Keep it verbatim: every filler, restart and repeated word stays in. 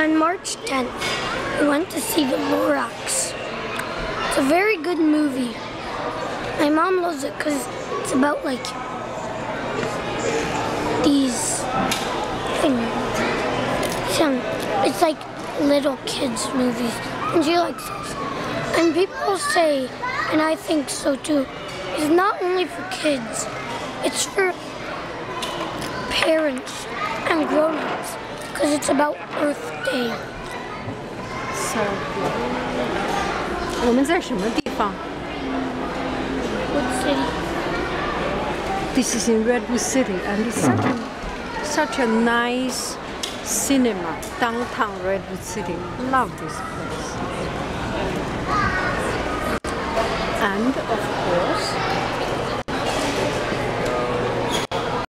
On March tenth, we went to see The Lorax. It's a very good movie. My mom loves it because it's about like these things. Some, it's like little kids' movies, and she likes those. And people say, and I think so too, it's not only for kids, it's for parents and grown-ups, because it's about Earth Day. So good. 我们在什么地方 Redwood City. This is in Redwood City, and it's such a, such a nice cinema, downtown Redwood City. Love this place. And of course,